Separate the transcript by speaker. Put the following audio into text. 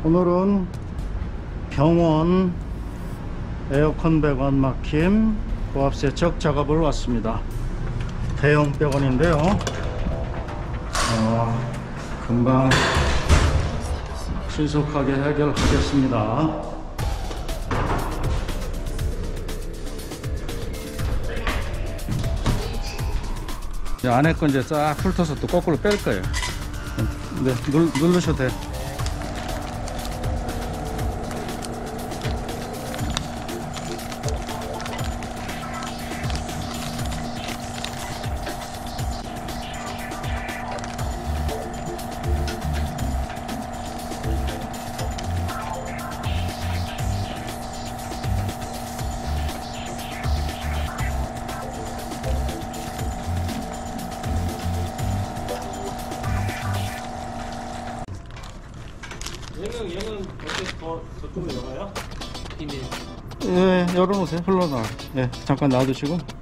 Speaker 1: 오늘은 병원 에어컨 배관 막힘 고압 세척 작업을 왔습니다. 대형 병원인데요. 금방 신속하게 해결하겠습니다. 안에 건 이제 싹 훑어서 또 거꾸로 뺄 거예요. 네, 누르셔도 돼요.
Speaker 2: 얘는 어떻게 저쪽으로 열어요? 비닐.
Speaker 1: 예, 열어놓으세요. 흘러나와. 예, 잠깐 놔두시고.